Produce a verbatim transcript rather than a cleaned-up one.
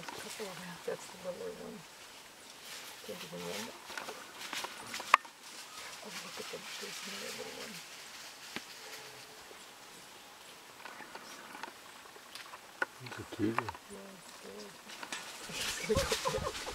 There's a couple of them. That's the littler one. Can't even run. Oh, look at the, there's another little one. It's a cutie. Yeah, it's good.